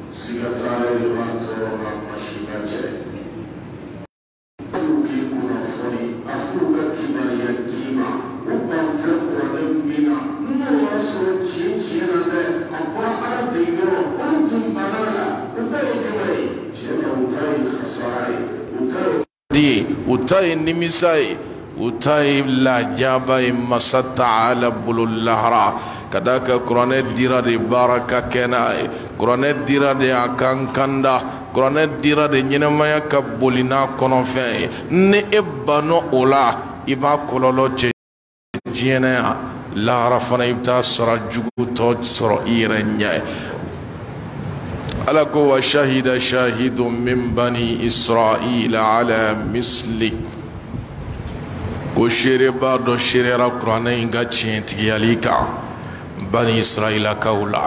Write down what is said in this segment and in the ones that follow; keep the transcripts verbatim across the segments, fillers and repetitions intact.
sigatare levanto la machina c'è tutti una fuori a fuga chi varia chima un panfle quale mina non la so cincina de a qua arabino un tumbanala utai juai c'era utai khasarai utai di utai nimisai utai la jabai masata ala bulul lahra kadaka Qur'an dira de baraka kenai Qur'an dira de akankanda Qur'an dira de nyenamaya kabulina kono fe ne ebano ola iba kololo je jena la rafana ibta sara jugu to soro irenya alako wa shahida shahidun min bani israila ala misli ko shere ba do shere ra Qur'an inga chenti alika bani israila kaula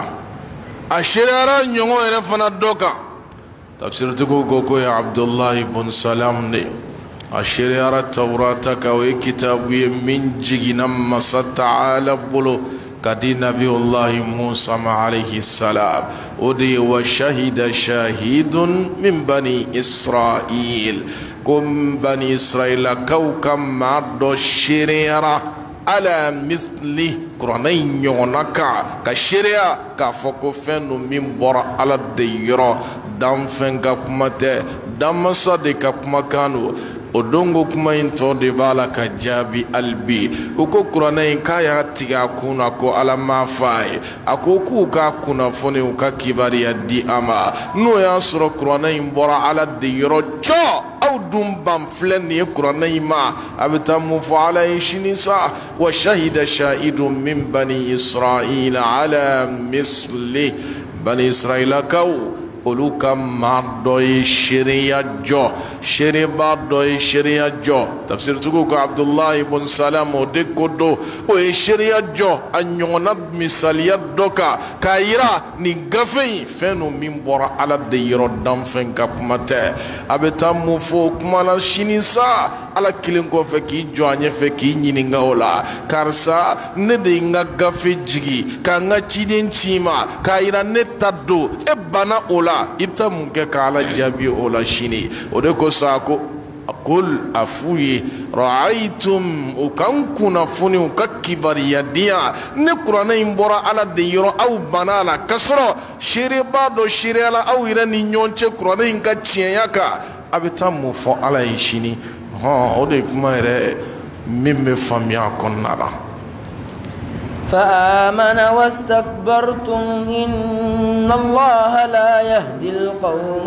ashirara nyongo ere fana doka tafsir tuko koko ya Abdullah ibn Salam ne ashirara tawrata ka we kitabu min jigina masata ala bulu kadi nabiyullah Musa alayhi salam odi wa shahida shahidun min bani Israil kum bani israila kawkam mardo shirara ala mithli Qur'anain yonaka ka sharia ka foko fenu min bora ala de yoro dam fenga kumate damasa de ka kumakanu odongo kuma into de bala ka jabi albi uko Qur'anain kaya tiga kuna ko ala mafai akoku ka kuna fone uka kibari ya di ama no ya sura Qur'anain bora ala de yoro cho أو دم بامفلن يقرأ ما أبتم فعلى شنسا وشهد شاهد من بني إسرائيل على مثل بني إسرائيل كو oluka madoi sharia jo sharia badoi sharia jo tafsir tuko ko Abdullah ibn Salam o de kodo o sharia jo anyona misalia doka kaira ni gafe feno mimbora ala de yoro dam fen kapmate abetam mo fo kumala shinisa ala kilen ko fe ki jo anye fe ki nyininga ola karsa ne de nga gafe jigi ka nga chiden chima kaira ne taddo e bana ola ibta munke kala jabi ola shini odeko sako akul afuye ra'aytum ukankuna funi ukakibari yadia ne Qur'ana imbora ala de yoro au banala kasro shire bado shire ala au irani nyonche Qur'ana inka chinyaka abita mufo ala shini ha ode kuma ere mimme famia konnala فآمن واستكبرتم إن الله لا يهدي القوم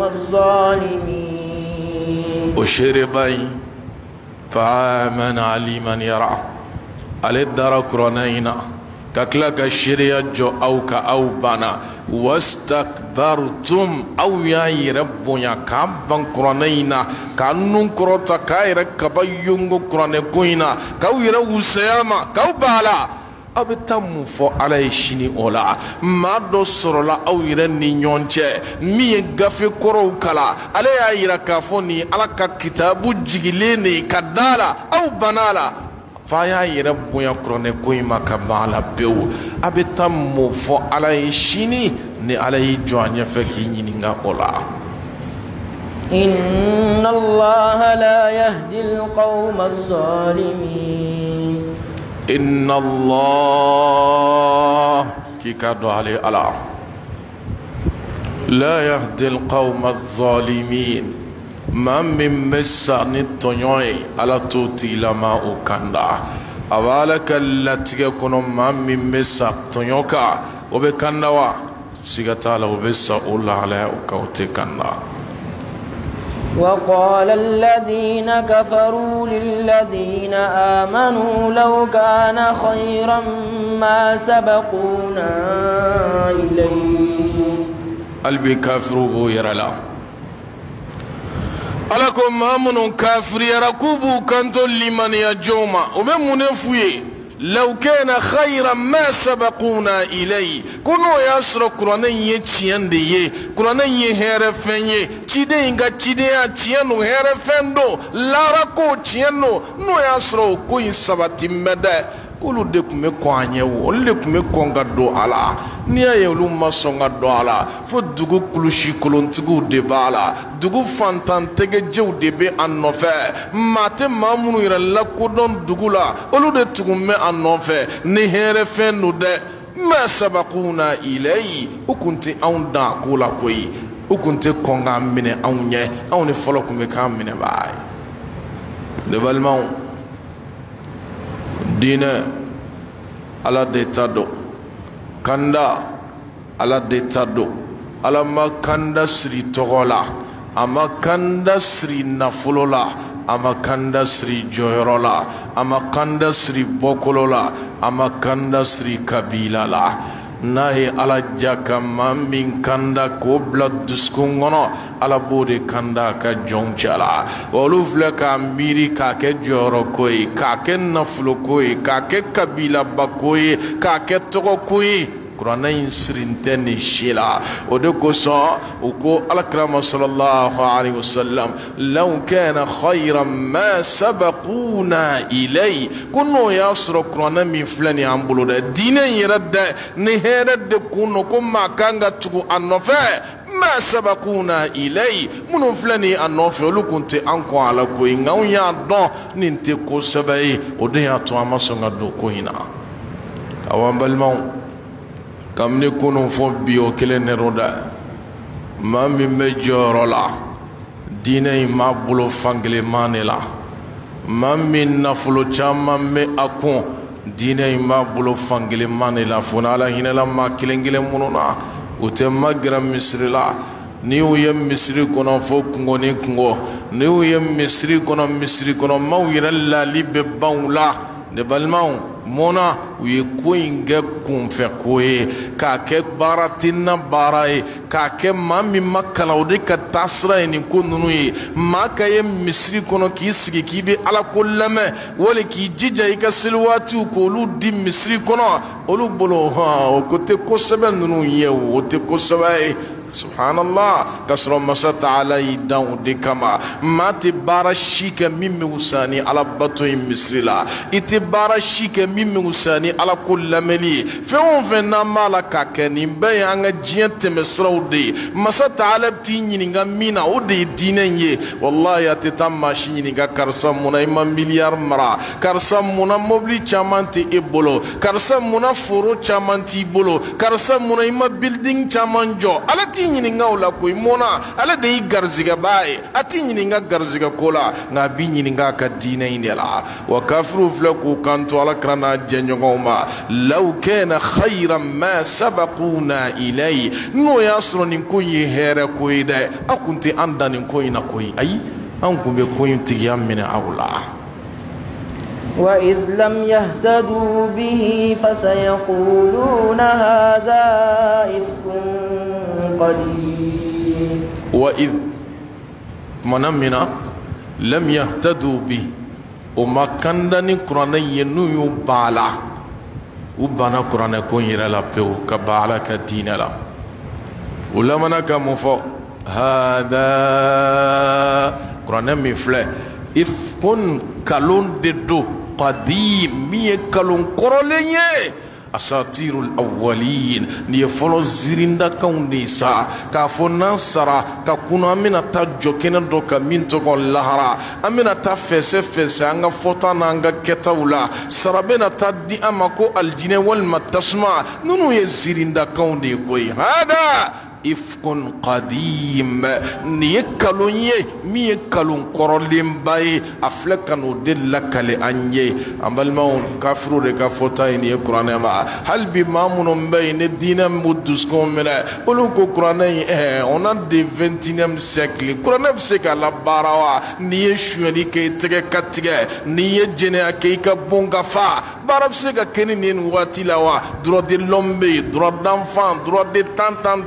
الظالمين وشربي فآمن علي من يرى على الدار قرنينا ككلك الشريعة جو أو كأو بنا واستكبرتم أو يا رب يا كابن قرنينا كانون كروتا كاير كبيونغ قرنكوينا كويرا وسياما كوبالا abetam fo ala shini ola mado sorola aw yire ni nyonche mi gafe koro kala ala ya yira ka foni ala ka kitabu jigilene kadala aw banala fa ya yire boya krone koyima ka bala bew abetam fo ala shini ni ala yi joanya fe ki nyininga ola inna allaha la yahdi alqawma adh-dhalimin إن الله كيكادو عليه الله لا يهدي القوم الظالمين ما من مسا نتونيوي على توتي لما أكندا أولك التي يكون ما من مسا تونيوكا وبكندا سيغتالا وبسا أولا عليه وكوتي كندا وقال الذين كفروا للذين آمنوا لو كان خيرا ما سبقونا إليه قلبي كافروا يرلا ألكم مامن كافر يركوبوا كنتو لمن يجوما ومن منفوي لو كان خيرا ما سبقونا إليه كنو يسر قرآن يتشين دي قرآن يهرفن يه چيدين غا چيدين تيانو هرفن دو لاركو تيانو نو يسر كوين سبتي مدى كلو دكم كوانيو لكم كونغا دو على n'i y'a ye olu ma sɔn ka don a la fo dugu kulusi kolontigiw de b'a la dugu fantantɛgɛjɛw de bɛ a nɔfɛ maa tɛ maa minnu yɛrɛ lakodɔn dugu la olu de tun bɛ a nɔfɛ ni hɛrɛ fɛn don dɛ ma sabaquna ilayi u kun tɛ anw dan a ko la koyi u kun tɛ kɔn k'an minɛ anw ɲɛ anw ni fɔlɔ kun bɛ k'an minɛ baa ye ne balimaw diinɛ ala de ta dɔn kanda ala de ta dɔn ala ma kanda siri tɔgɔ la a ma kanda siri nafolo la a ma kanda siri jɔyɔrɔ la a ma kanda siri bɔkolo la a ma kanda siri kabila la n'a ye ala ja ka maa min kanda k'o bila dusukun kɔnɔ ala b'o de kanda a ka jɔnw cɛ la wa olu filɛ k'a miiri k'a kɛ jɔyɔrɔ ko ye k'a kɛ nafolo ko ye k'a kɛ kabilaba ko ye k'a kɛ tɔgɔ ko ye kuranɛ in sirin tɛ nin si la o de kosɔn u ko alakirama sallallahu alaihi wasallam law kana khayran ma sabaquna ilay ko n'o y'a sɔrɔ kuranɛ min filɛ nin y'an bolo dɛ diinɛ in yɛrɛ dɛ ni hɛrɛ de kun don ko maa kan ka tugu a nɔfɛ ma sabaquna ilay minnu filɛ nin a nɔfɛ olu kun tɛ an kɔn a la koyi nka anw y'a dɔn nin tɛ kosɛbɛ ye o de y'a to an ma sɔn ka don ko in na awɔ n balimaw kabini kunun fɔ bi o kelen ne do dɛ maa min bɛ jɔyɔrɔ la diinɛ in m'a bolo fankelenma de la maa min nafolo caman bɛ a kun diinɛ in b'a bolo fankelenma de la fo n'ala hinɛla maa kelen kelen minnu na u tɛ magɛrɛ misiri la n'i y'u ye misiri kɔnɔ fo kungo ni kungo n'i y'u ye misiri kɔnɔ misiri kɔnɔ maaw yɛrɛ lali bɛ ban u la ne balimaw mona u ye ko in kɛ kunfɛ ko ye k'a kɛ baara tinna baara ye k'a kɛ maa min ma kalan o de ka taa sira ye nin ko ninnu ye maa ka ye misiri kɔnɔ k'i sigi k'i bɛ ala ko lamɛn wali k'i jija i ka seli waatiw k'olu di misiri kɔnɔ olu bolo hɔn o ko tɛ kosɛbɛ ninnu ye o tɛ kosɛbɛ ye subhanallah ka sɔrɔ masa taala y'i dan o de kama maa tɛ baara si kɛ min bɛ wusa ni ala bato in misiri la i tɛ baara si kɛ min bɛ wusa ni ala ko lamɛnni ye fɛn o fɛn n'an b'a la k'a kɛ nin bɛɛ ye an ka diɲɛ tɛmɛsiraw de ye masa taala bɛ t'i ɲininka min na o de ye diinɛ in ye walahi a tɛ taa maa si ɲininka karisa munna i ma miliyari mara karisa munna mobili caman tɛ e bolo karisa munna foro caman t'i bolo karisa munna i ma building caman jɔ ala t'i ɲininka o la koyi mona ale de y'i garizigɛbaa ye a t'i ɲininka garizigɛ ko la nka a b'i ɲininka a ka diinɛ in de la wa kafiriw filɛ k'u kanto alakira n'a jɛɲɔgɔnw ma law kana khayran ma sabaquna ilay n'o y'a sɔrɔ nin ko in ye hɛrɛ ko ye dɛ a kun tɛ an dan nin ko in na koyi ayi an kun bɛ ko in tigiya minɛ aw la وإذ لم يهتدوا به فسيقولون هذا إفك قديم وإذ منمنا لم يهتدوا به وما كان دني قرآن ينو يبالا وبنا قرآن كون يرلا بيو كبالا كدين لا ولمنا كمفو هذا قرآن مفلا إفكون كالون ددو قديم مية كالون كورولينيه أساطير الأولين نيفولو زيريندا كونيسا كافونا سرا كاكونا أمينا تاجو كينا دوكا مين توغون لهرا أمينا تافيسي فيسي أنغا فوتانا أنغا كتاولا سرابينا تادي أماكو الجيني والما تسمع نونو يزيريندا كوني كوي هذا ifkun qadim ni ye kalon ye min ye kalon kɔrɔlenba ye a filɛ ka n'o de lakale an ye an balimaw kafiru de ka fɔta ye nin ye kuranɛ ma hali bi maa minnu bɛ yen ni diinɛ min b'u dusukun minɛ olu ko kuranɛ in ɛɛ on a de vingt et unième siècle kuranɛ bɛ se ka labaara wa n'i ye sonyɛli kɛ i tɛgɛ ka tigɛ n'i ye jɛnɛya kɛ i ka bon ka fa baara bɛ se ka kɛ ni nin waati la wa droit de l'homme bɛ yen droit d'enfant droit de tant tant tant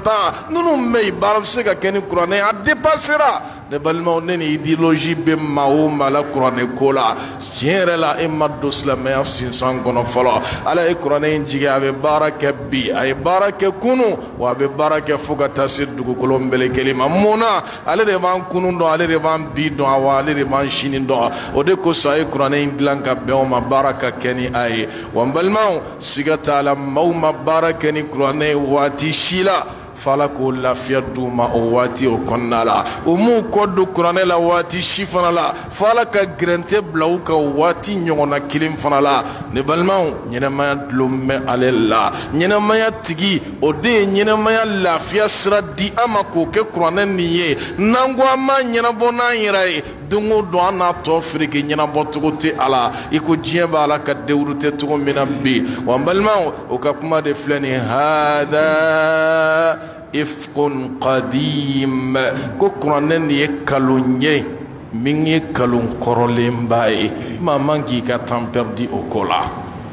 nunu mei baara se ka kɛ ni kuranɛ a dépassera ne balimaw ne ni idéologie bɛ maa o maa la kuranɛ ko la tiɲɛ yɛrɛ la e ma don silamɛya sinsan kɔnɔ fɔlɔ ala ye kuranɛ in jigi a bɛ baara kɛ bi a ye baara kɛ kunu wa a bɛ baara kɛ fo ka taa se dugukolo bɛlɛkɛli ma mun na ale de b'an kunu dɔn ale de b'an bi dɔn wa ale de b'an sini dɔn o de kosɔn a ye kuranɛ in dilan ka bɛn o ma baara ka kɛ ni a ye wa n balimaw siga t'a la maaw ma baara kɛ ni kuranɛ ye waati si la fala ko lafiya d'u ma o waati o kɔnɔna la o m'u kɔ don kuranɛ la waati si fana la fala ka gɛrɛntɛ bila u ka waati ɲɔgɔnna kelen fana la ne balimaw ɲɛnɛmaya dulon bɛ ale la ɲɛnɛmaya tigi o de ye ɲɛnɛmaya lafiya sira di an ma k'o kɛ kuranɛ nin ye n'an ko an ma ɲɛnabɔ n'an yɛrɛ ye don o don an n'a tɔ firike ɲɛnabɔ cogo tɛ a la i ko diɲɛ b'a la ka dewuru tɛ cogo min na bi wa n balimaw o ka kuma de filɛ nin hada ifkun qadim ko kuranɛ nin ye kalon ye min ye kalon kɔrɔlenba ye maa man k'i ka temps perdu o ko la.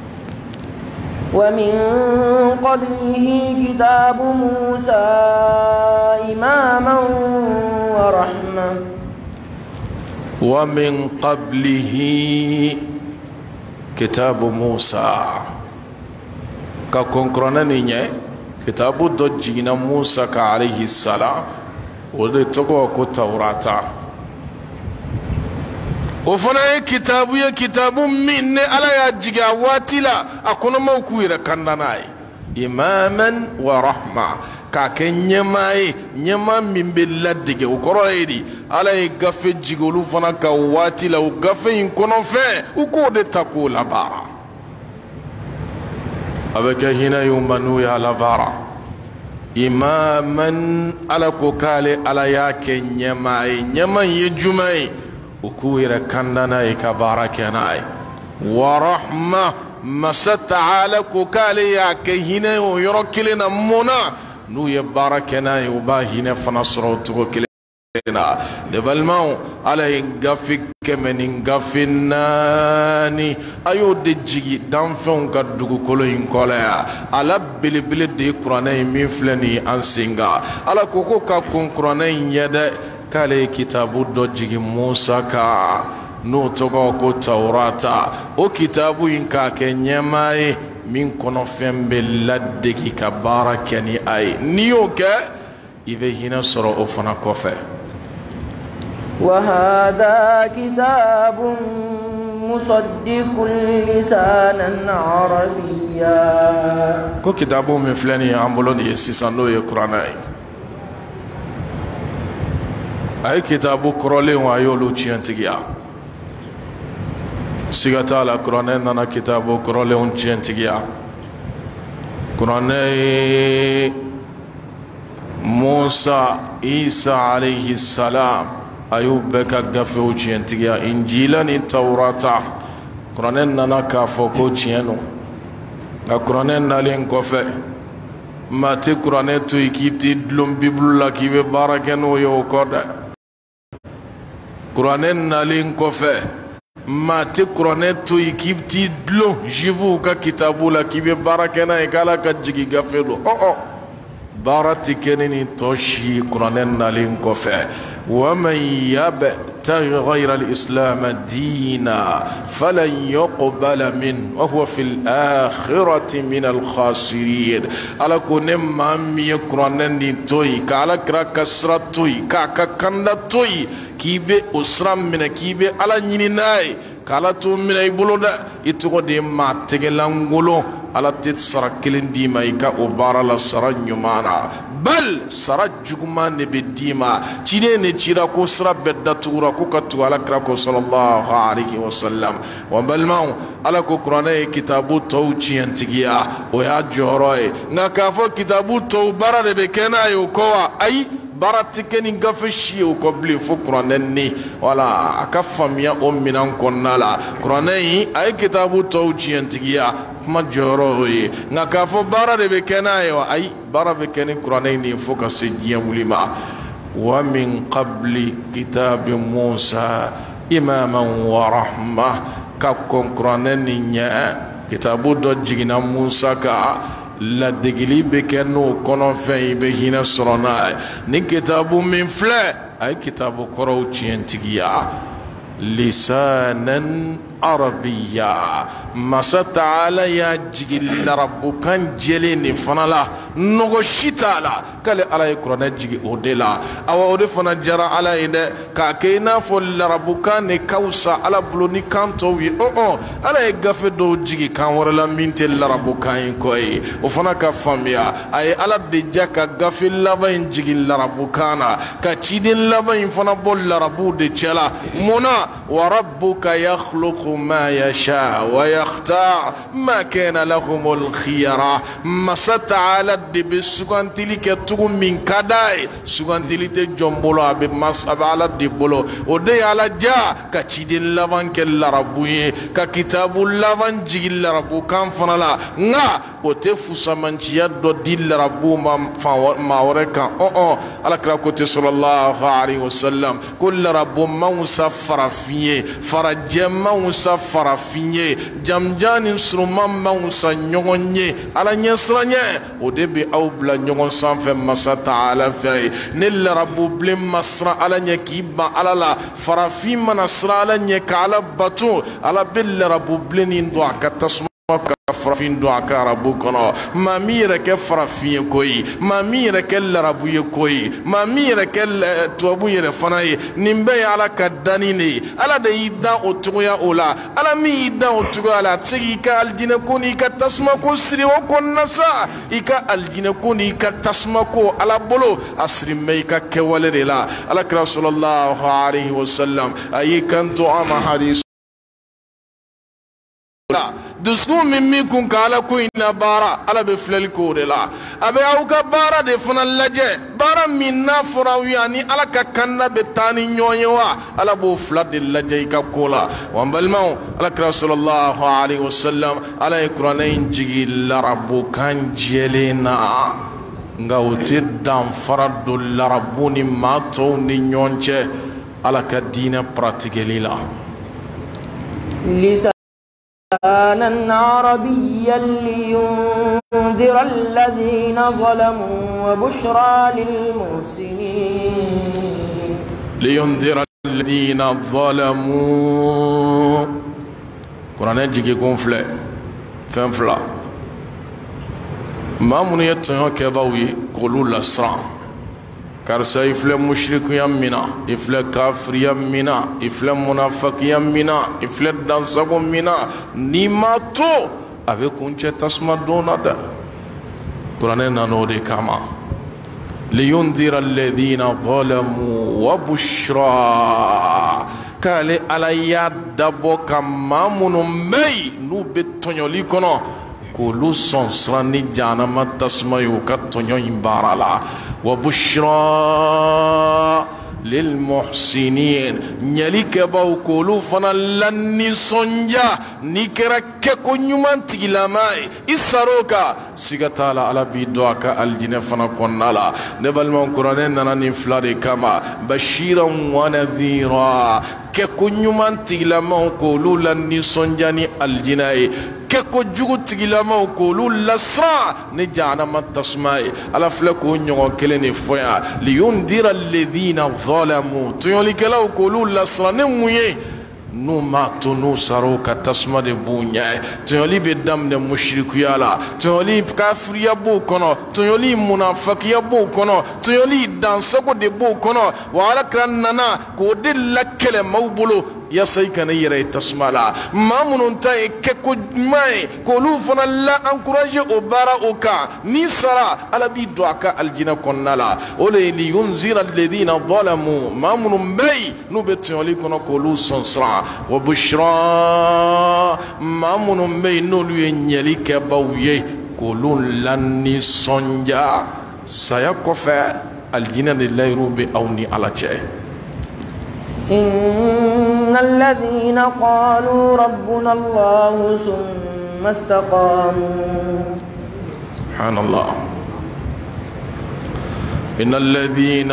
ومن قبله كتاب موسى إماما ورحمة ومن قبله كتاب موسى كونكرونانية كتاب دجينا موسى عليه السلام ودي تقوى كتوراتا وفنا كتاب يا كتاب من على يجيا واتلا أكون موكوير كندناي إماما ورحمة كاكن يماي يما من بلادك وكرويدي على يغفي جيغولو فنا كواتلا وغفي يكونو في وكود تقول بارا avec hina yumanu ya lavara imaman ala ko kale ala yake nyamai nyaman yejumai ukuira kandana ikabara kenai wa rahma masata ala ko kale yake hina yorokilena mona nu ya barakena ubahina fanasro to na de balmao ala gafi kemenin gafinani ayo de jigi danfon ka dugu kolo in kola ala bilibili de qur'ana min flani ansinga ala koko ka kun qur'ana yede kale kitabu do jigi musa ka no togo ko taurata o kitabu in ka kenyamae min kono fembe ladde ki ka barakani ay niyo ke ibe hina soro o fana kofe. وهذا كتاب مصدق لسانا عربيا كو كتابو من فلاني عمبولون يسيسانو يقرآن أي كتابو كرولي وعيولو چيانتگيا سيغتا على قرآن نانا كتابو كرولي ونچيانتگيا قرآن موسى عيسى عليه السلام أيوب بكا غفو چينتيا إنجيلا ني توراتا قرآن نانا كافو كو چينو قرآن نالين كوفي ما تي قرآن تو يكيبتي دلوم بيبلو لا كيبي باركنو يو كودا قرآن نالين كوفي ما تي قرآن تو يكيبتي دلو جيفو كا كتابو لا كيبي باركنا يكالا كجيكي غفلو أو أو بارتي كنني توشي قرآن نالين كوفي ومن يبتغي غير الإسلام دينا فلن يقبل منه وهو في الآخرة من الخاسرين على كونم مامي قرآن توي كالا كرا كسرة توي كاكا كندا توي كيبي أسرام من كيبي على نيناي كالا تو من يبولو دا يتغو دي ما تغلانغولو على تتصرى كلين ديما يكا أبارا لسرى نيومانا بل سرى جغمان بديما تيني نتيرا كو سرى بداتورا كو كتو على كراكو صلى الله عليه وسلم وبالماو على كو قرآن كتابو تو چيانتگيا ويا جوروي نكافو كتابو تو برا ربكنا يوكوا أي baratikeni gafeshi o kobli fo qur'anni wala akafam ya umminan konnala qur'ani ay kitabu tawjiyantiya kuma joro yi ngaka fo bara de be kenayo ay bara be keni qur'ani fo ka sejiya mulima wa min qabli kitab musa imaman wa rahma ka kon qur'ani nya kitabu do jigina musa ka la degili be kɛ n'o kɔnɔfɛn i bɛ hinɛ sɔrɔ n'a ye ni kitabu min filɛ a ye kitabu kɔrɔw tiɲɛtigiya lisanan arabiya masa taala y'a jigi larabukan jɛlen nin fana la nɔgɔ si t'a la k'ale ala ye kuranɛ jigi o de la awa o de fana jara ala ye dɛ k'a kɛ i n'a fɔ larabukan de ka wusa ala bolo ni kan tɔw ye ɔn ɔn ala ye gafe dɔw jigi kan wɛrɛ la min tɛ larabukan in kɔ ye o fana ka faamuya a ye ala de ja ka gafe laban in jigi larabukan na ka ciden laban in fana bɔ larabuw de cɛ la munna wa rabbuka yakhluqu ما يشاء ويختار ما كان لهم الخيار مسا تعالى دي بسوغانتيلي كتوغ من كداي سوغانتيلي تي جومبولو ابي مس على دي بولو ودي على جا كتشيدي لافان كالربوي ككتاب لافان جي الربو كان فنالا نا وتفو سمانشيا دو دي الربو ما ما وركا او او على كراكوتي صلى الله عليه وسلم كل ربو موسى فرافيه فرج موسى farafinye jamjan instrument mausa nyonye ala nyesranye o de be aw bla nyogon sanfɛ masa taala fɛ ne larabu bilen masra ala ɲɛ k'i ban ala la farafin mana sira ala ɲɛ ka ala bato ala be larabu bilen nin don a ka tasuma ka farafin don a ka arabu kɔnɔ maa min yɛrɛ kɛ farafin ye koyi maa min yɛrɛ kɛ larabu ye koyi maa min yɛrɛ kɛ tubabu yɛrɛ fana ye nin bɛɛ ye ala ka danni de ye ala de y'i dan o cogoya o la ala min y'i dan o cogoya la a tɛ se k'i ka alijinɛ ko n'i ka tasuma ko siri o kɔnɔna sa i ka alijinɛ ko n'i ka tasuma ko ala bolo a siri bɛ i ka kɛwale de la alakira sallallahu alaihi wasallam a y'i kanto an ma hadisi dusukun min min kun ka ala ko in na baara ala bɛ filɛli k'o de la a bɛ aw ka baara de fana lajɛ baara min n'a fɔra aw ye ani ala ka kanna bɛ taa ni ɲɔgɔn ye wa ala b'o fila de lajɛ i ka ko la wa n balimaw alakira sallallahu alaihi wasallam ala ye kuranɛ in jigi larabukan jɛlen na nka o tɛ danfara don larabu ni maa tɔw ni ɲɔgɔn cɛ ala ka diinɛ pratigeli la. لسانا عربيا لينذر الذين ظلموا وبشرى للمحسنين لينذر الذين ظلموا قرآن يجي كونفلا فنفلا ما من يتنو كباوي قولوا الأسرع كارسا يفلا مشرك يمنا يفلا كافر يمنا يفلا منافق يمنا يفلا دانساق يمنا نيما تو أبي كونش تسمى دونا دا قرآن نانودي كاما لينذر الذين ظلموا وبشرى كالي على يد دبو كما منمي نو بتنيولي كنو كلو سنسراني جانما تسمى كتنيو يمبارا وبشرى للمحسنين نياليك باو كولو فنا لني سنجا نيكرا كيكو نيومان تيلاماي إساروكا سيغتالا على بيدواكا الجنة فنا كونالا نبال من قرآن نانا نفلاري كما بشيرا ونذيرا كيكو نيومان تيلاما كولو لني سنجاني الجنة كيكو جوغو تيلاماو كولو لسرا نجانا ما تسمعي على فلكو نيوان كليني فويا لينذر الذين ظلموا تيولي كلاو كولو لسرا نمويه نو ماتو نو ساروكا تسمى دي بونيا تيولي بدم دي مشرك يالا تيولي كافر يبو كنو تيولي منافق يبو كنو تيولي دانسكو دي بو كنو وعلى كراننا كودي لكل موبولو يا سيكن يري تسمى لا ما منونتا كيكو ماي كولو فنا لا انكوراج اوبارا اوكا ني سرا على بي دواكا الجنة كونالا اولي لينذر الذين ظلموا ما منون بي نو بتيولي كنو كولو سنسرا وبشرى ما منون بي نو لينيلي كباويه كولو لاني سنجا سيكوفا الجنة لله روبي اوني على جاي إن الذين قالوا ربنا الله ثم استقاموا سبحان الله إن الذين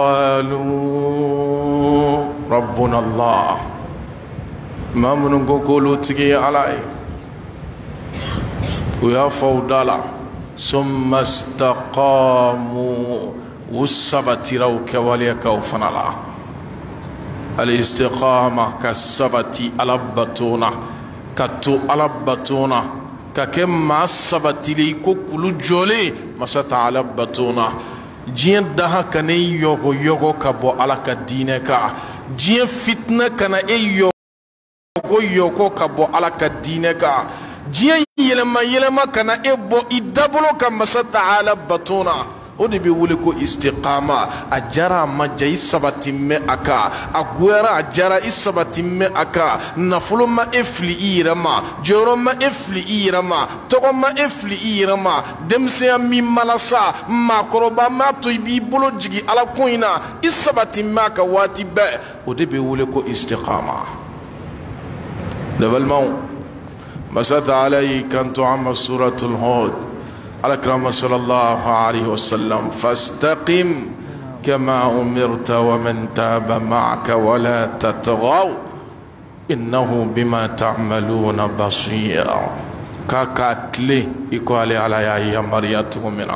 قالوا ربنا الله ما من قولوا تجي علي ويا فودالا summa istaqamu usabatiraw kawaliyakaw fanala al-istiqama kasabati alabatuna katu alabatuna kakemma sabatili ko kulu jole masata alabatuna jiyan daha kana yogo yogo kabo alaka dine ka jiyan fitna kana e yogo yogo kabo alaka dine ka jiyan yelema yelema kana e bo idabolo ka masata alabatuna o de be wele ko istiqama a jara majja isabatimme aka a gwera a jara isabatimme aka nafolo ma efli irama joro ma efli irama togo ma efli irama demse mi malasa makoroba ma to bi bolo jigi ala koina isabatimme aka wati be o de be wele ko istiqama levelman masata alay kantu amma suratul hud الأكرم صلى الله عليه وسلم فاستقم كما أمرت ومن تاب معك ولا تطغوا إنه بما تعملون بصير كاكاتلي يقال على يا مريم منا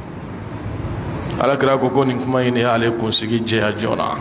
الأكرم كوني كما يني عليكم سجى جونا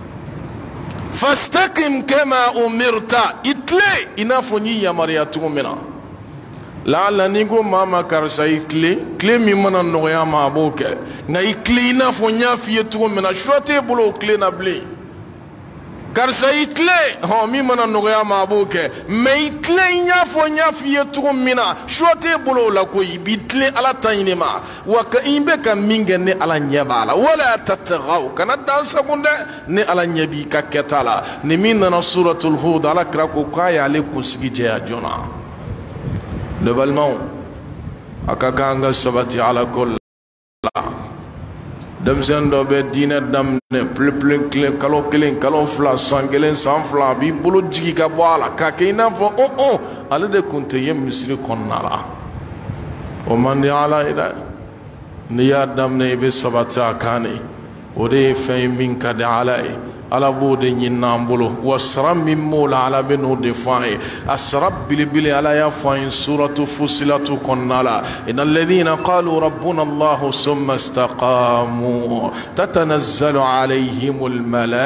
فاستقم كما أمرت إتلي إنافني يا مريم منا la la ningo mama karsa ikle kle mi mana noya ma boke na ikle na fo nya fie to mena shote bolo kle na ble karsa ikle ho mi mana noya ma boke me ikle nya fo nya fie to mena shote bolo la ko ibitle ala tayinema wa ka imbe ka minge ne ala nyabala wala tatghaw kana dan sekunde ne ala nyabi ka ketala ne min na suratul hud ala krako kaya le kusigi je ajona le balmon akakanga sabati ala kol dam sendo be dina dam ne ple ple cle kalo kelen kalo fla sangelen san fla bi bulu jigi ka bwala ka keina fo o o ala de kunte yem misri konnala o man ya ala ila ni ya dam ne be sabata kane o de fe min ka de ala ala bode nyinambolo wasram min mola ala beno defai asrab bil bil ala ya fa suratu fusilatu konnala innal ladhina qalu rabbuna allah thumma istaqamu tatanazzalu alayhimul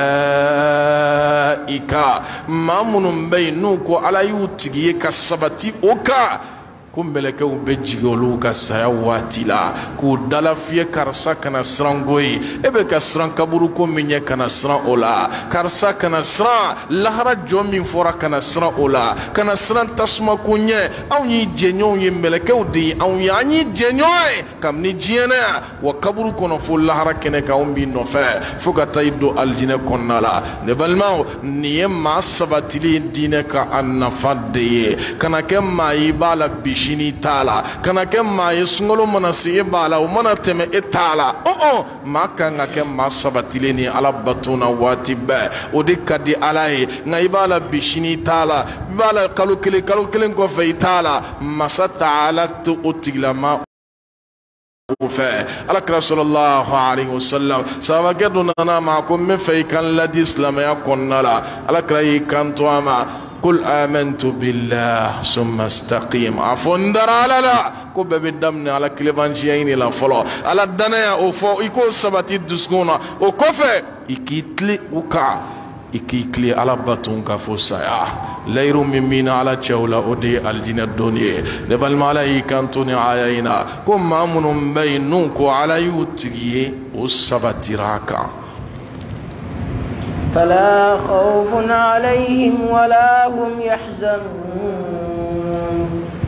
malaika mamunum baynuko ala yutigi kasabati oka kumbeleke ubejigolu ka saya watila ku dala fie karsa kana srangoy ebe ka sran kaburu ko minye kana sran ola karsa kana sran lahara jomi fora kana sran ola kana sran tasma kunye aw yi jenyo yi meleke udi aw ya yi jenyo kam ni jena wa kaburu kono fo lahara kene ka umbi no fe fuka taydo aljine konnala ne balma niye ma sabatili dine ka annafadde kana kemma ibala bi shini tala kana kemma yesngolo manasi bala o manateme etala o o makanga kemma sabatile ni ala batuna watiba o de kadi alai ngaibala bishini tala bala kalukile kalukile ko fe tala masata ala tu utilama وفاء على رسول الله عليه وسلم سواجدنا معكم من في كان الذي اسلام يكون لا على كراي كان توما قل آمنت بالله ثم استقيم أفندر على لا كوب بدمنا على كلبانجيين لا فلا على الدنيا أو فو يكون سبتي دسكونا أو كفى يكيتلي وكا يكيتلي على باتون كفوسايا ليرو ممينا على تشاولا أودي الجنة الدنيا نبال ملايكة أنتوني عيانا كم مامون بينوكو على يوتيجي وسبتي راكا فلا خوف عليهم ولا هم يحزنون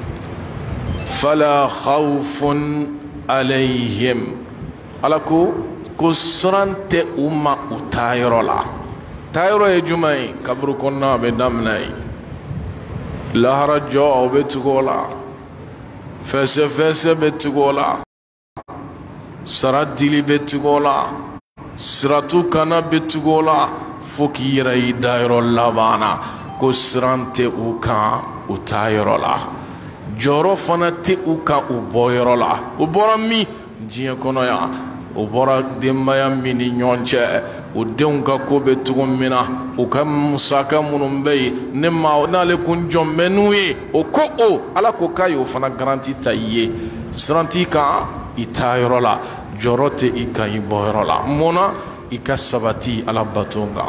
فلا خوف عليهم علىكو كسران تي أمة تايرولا تايرو يجمعي كبرو كنا بدمناي لهر جو بتقولا فس فس بتقولا سرات دلي بتقولا سراتو كنا بتقولا فكيري دايرو لابانا كسران تي أوكا وتايرولا joro fana te uka uboyro la ubora mi jiya kono ya ubora demaya mini nyonche udenga ko betugum mina ukam musaka munumbe ne ma na le kunjom menuye o ko o ala ko kayo fana garanti taye siranti kan i taa yɔrɔ la jɔrɔ tɛ i kan i bɔ yɔrɔ la mun na i ka sabati ala bato kan.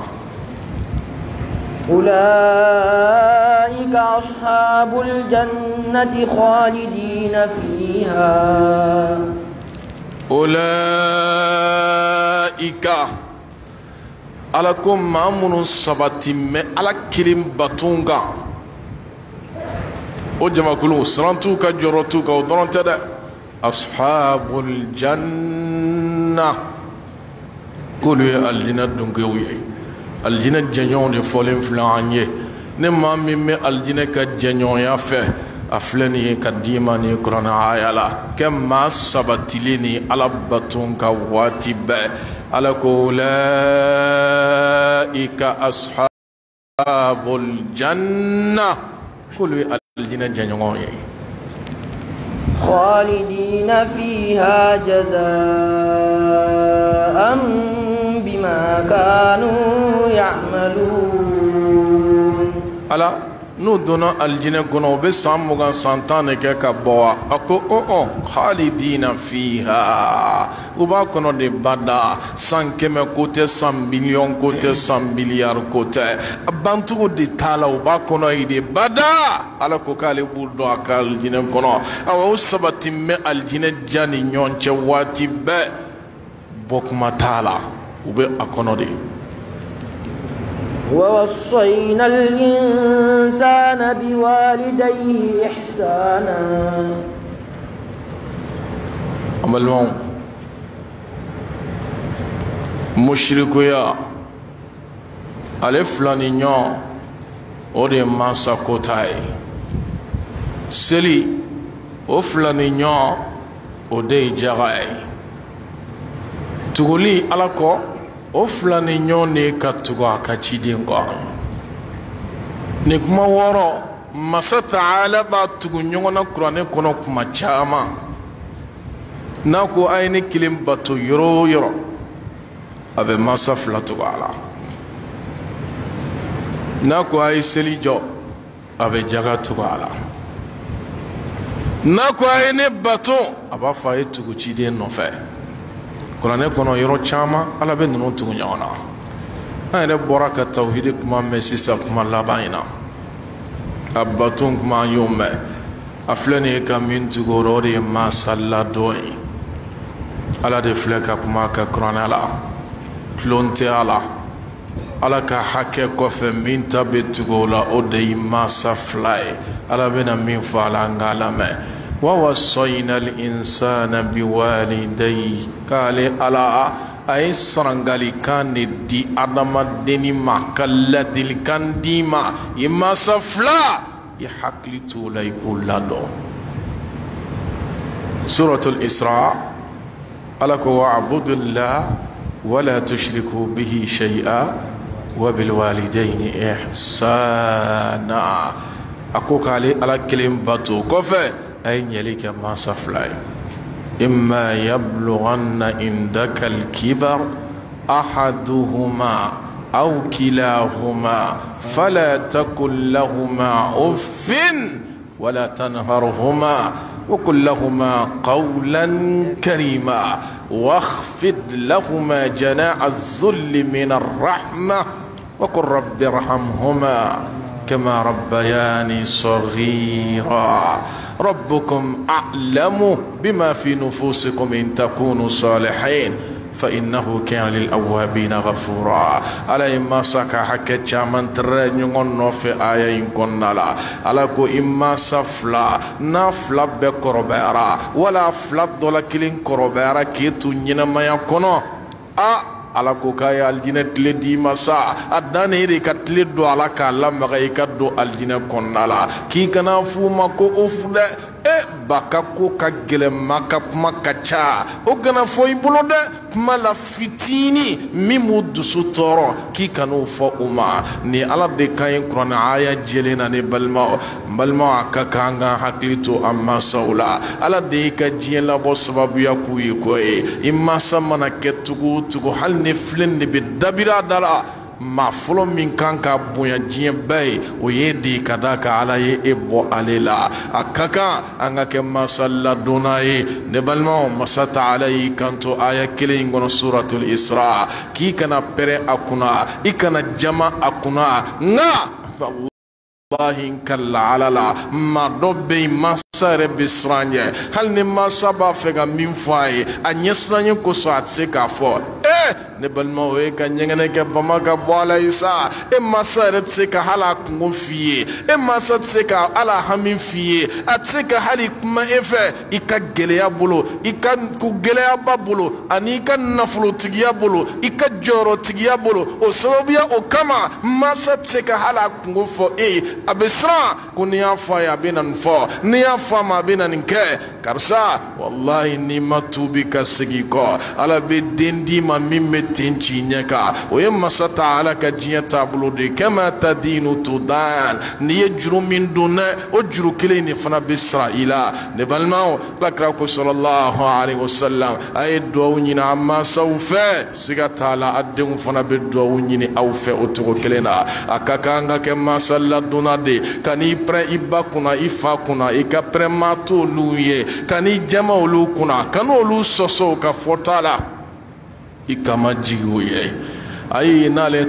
أولئك أصحاب الجنة خالدين فيها أولئك ala ko maa minnu sabati mɛ ala kelen baton kan o jamakulu sirantiw ka jɔrɔ t'u kan o dɔrɔn tɛ dɛ ashabul janna k'olu ye alijinɛ donkew ye alijinɛ jɛɲɔgɔnw de fɔlen filɛ an ye ne maa min bɛ alijinɛ ka jɛɲɔgɔnya fɛ a filɛ nin ye ka d'i ma nin kuranɛ aya la kɛ maa sabatilen ni ala baton ka waati bɛɛ ala ko ulaika ashabul janna k'olu ye alijinɛ jɛɲɔgɔnw ye خالدين فيها جزاء بما كانوا يعملون ala n'u donna alijinɛ kɔnɔ u bɛ san mugan san tan de kɛ ka bɔ wa a ko ɔn khalidina fiha u b'a kɔnɔ de bada san kɛmɛ ko tɛ san miliyɔn ko tɛ san miliyari ko tɛ a bantugu de t'a la u b'a kɔnɔ yi de bada ala ko k'ale b'u dɔn a ka alijinɛ kɔnɔ awa o sabati mɛ alijinɛ ja ni ɲɔgɔn cɛ waati bɛɛ bɔ kuma t'a la u bɛ a kɔnɔ de. ووصينا الإنسان بوالديه إحسانا أمالهم مشركويا ألف لانينيو أودي مانسا كوتاي سلي أفلانينيو أودي جاغاي تقولي ألاكو o fila ni ɲɔgɔn de ka tugu a ka ciden kɔ ni kuma wɔɔrɔ masa taala b'a tugu ɲɔgɔn na kuranɛ kɔnɔ kuma caman n'a ko a ye ne kelen bato yɔrɔ o yɔrɔ a bɛ masa fila tugu a la n'a ko a ye seli jɔ a bɛ jaga tugu a la n'a ko a ye ne bato a b'a fɔ a ye tugu ciden nɔfɛ kuranɛ kɔnɔ yɔrɔ caman ala bɛ ninnu tugu ɲɔgɔn na an yɛrɛ bɔra ka tawhidi kuma mɛn sisan kuma laban in na a bato kuma an y'o mɛn a filɛ nin ye ka min tugu o de ye mansa ladon ye ala de filɛ ka kuma a ka kuranɛ la tulon tɛ a la ala ka hakɛ kɔfɛ min ta bɛ tugu o la o de ye mansa fila ye ala bɛna min fɔ a la an k'a lamɛn ووصينا الإنسان بوالديه قال ألا أي سرنغالي كان دي أدم ديني ما كالذي كان ديما يما سفلا يحقل تولي كل دو سورة الإسراء ألك واعبدوا الله ولا تشركوا به شيئا وبالوالدين إحسانا أكو قال ألا كلم باتو كفي أين يليك ما سفلاي إما يبلغن عندك الكبر أحدهما أو كلاهما فلا تقل لهما أف ولا تنهرهما وقل لهما قولا كريما واخفض لهما جناح الذل من الرحمة وقل رب ارحمهما كما ربياني صغيرا ربكم أعلم بما في نفوسكم إن تكونوا صالحين فإنه كان للأوابين غفورا على إما سكا حكا جامن ترنيون في آية كنا لا على كو إما سفلا نفلا بكربارا ولا فلا دولا كلين كربارا كيتو نينما يكونو أ ala ko k'a ye alijinɛ tile d'i ma sa a dannen e de ka tile don a la k'a lamaga i ka don alijinɛ kɔnɔna la k'i kana f'u ma ko o dɛ e ba ka ko ka gɛlɛn ma ka kuma ka ca o kana fɔ i bolo dɛ kuma la fitini min b'u dusu tɔɔrɔ k'i kan'o fɔ u ma ni ala de kan ye kuranɛ aya jɛlen na ne balimaw n balimaw a ka kan ka hakili to an mansaw la ala de y'i ka diɲɛ labɔ sababuya k'u ye ko ye i mansa mana kɛ cogo o cogo hali ni filen de bɛ dabiri a da la ma folo min kan ka bonya diɲɛ bɛɛ ye o ye de ka da ka ala ye e bɔ ale la a ka kan an ka kɛ masa ladonna ye ne balimaw masa taala y'i kanto aya kelen in kɔnɔ suratul isra k'i kana pɛrɛn a kunna i kana jama a kunna nka wallahi kalla ala la ma dɔ bɛ yen masa yɛrɛ bɛ siran ɲɛ hali ni masa b'a fɛ ka min fɔ a ye a ɲɛ siran ɲɛ kosɔn a tɛ se k'a fɔ ee ne balimaw e ka ɲɛgɛnɛ kɛ bama ka bɔ ala ye sa e masa yɛrɛ tɛ se ka hali a kungo f'i ye e masa tɛ se ka ala hami f'i ye a tɛ se ka hali kuma e fɛ i ka gɛlɛya bolo i ka ko gɛlɛyaba bolo ani i ka nafolotigiya bolo i ka jɔyɔrɔtigiya bolo o sababuya o kama masa tɛ se ka hali a kungo fɔ e ye a bɛ siran ko n'i y'a fɔ a ye a bɛ na nin fɔ n'i y'a fɔ a ma a bɛ na nin kɛ karisa wallahi n'i ma tuubi ka segin kɔ ala bɛ den d'i ma min bɛ ten ci ɲɛ kan o ye masa taala ka diɲɛ taabolo de kama tadinu tudan n'i ye juru min don dɛ o juru kelen de fana bɛ sara i la ne balimaw alakira ko sallallahu alaihi wasallam a ye duwawu ɲini a masaw fɛ siga t'a la a denw fana bɛ duwawu ɲini aw fɛ o cogo kelen na a ka kan ka kɛ masa ladonna de ka n'i pɛrɛn i ba kunna i fa kunna i ka pɛrɛnma t'olu ye ka n'i jama olu kunna ka n'olu sɔsɔ ka fɔta la i kama jigi o ye ayi n'ale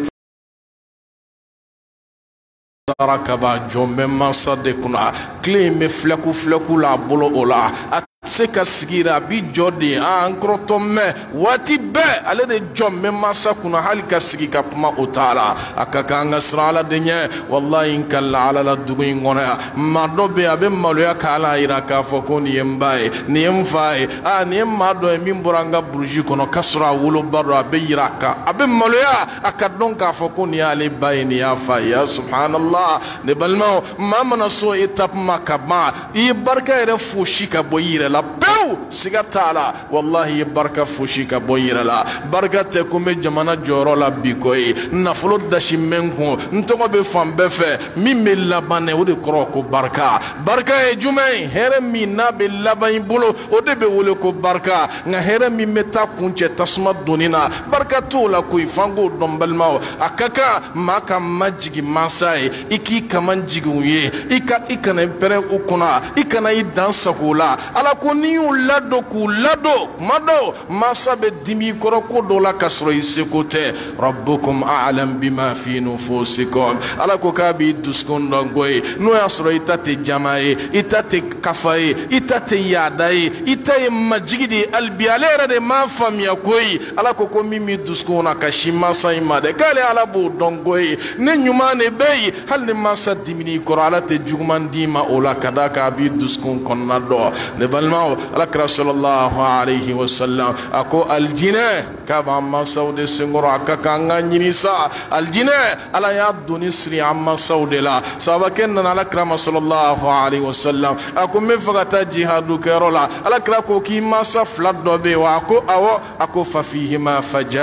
taara ka ban jɔn bɛ masa de kunna tile in bɛ filɛku filɛku la a bolo o la a se ka sigi a bi jɔ de an kɔrɔtɔ mɛn waati bɛɛ ale de jɔn bɛ masa kunna hali ka sigi ka kuma o t'a la a ka kan an ka siran ala de ɲɛ walahi n kala ala la dugu in kɔnɔ yan maa dɔ bɛ yen a bɛ maloya k'ala yira k'a fɔ ko nin ye n ba ye nin ye n fa ye aa nin ye maa dɔ ye min bɔra an ka burusi kɔnɔ k'a sɔrɔ a woloba dɔ a bɛ yira a kan a bɛ maloya a ka dɔn k'a fɔ ko nin y'ale ba ye nin y'a fa ye ya subhanallah ne balimaw maa mana so etape ma ka ban i ye barika yɛrɛ fosi ka bɔ i yɛrɛ la pewu siga t'a la wallahi i ye barika fosi ka bɔ i yɛrɛ la barika tɛ ko n bɛ jamana jɔyɔrɔ la bi ko ye nafolo dasi mɛ n kun n tɔgɔ bɛ fan bɛɛ fɛ min bɛ laban ne o de kɔrɔ ko barika barika ye jumɛn ye hɛrɛ min n'a bɛ laban i bolo o de bɛ wele ko barika nka hɛrɛ min bɛ taa kuncɛ tasuma donni na barika t'o la koyi f'an k'o dɔn balimaw a ka kan maa ka majigi mansa ye i k'i kama jigin u ye i ka i kana i pɛrɛn u kunna i kana i dan sago la ala ko n'i y'u ladon k'u ladon kuma dɔw mansa bɛ dimi i kɔrɔ ko dɔ la k'a sɔrɔ i seko tɛ rabbukum a'lam bima fi nufusikum ala ko k'a b'i dusukun dɔn koyi n'o y'a sɔrɔ i ta tɛ jama ye i ta tɛ kafa ye i ta tɛ yaada ye i ta ye majigi de ye hali bi ale yɛrɛ de m'a faamuya koyi ala ko ko min b'i dusukun na ka si mansa in ma dɛ k'ale ala b'o dɔn koyi ne ɲuman de bɛ yen hali ni mansa dimini i kɔrɔ ala tɛ juguman d'i ma o la ka da k'a b'i dusukun kɔnɔna dɔn ne balimaw alakira sallallahu alaihi wasallam a ko aljinɛ k'a b'an mansaw de senkɔrɔ a ka kan an ka ɲini sa aljinɛ ala y'a doni siri an mansaw de la sababakɛ nana alakira ma sallallahu alaihi wasallam a ko n bɛ fɛ ka taa jihadu kɛyɔrɔ la alakira ko k'i mansa fila dɔ bɛ yen wa a ko awɔ a ko fafihima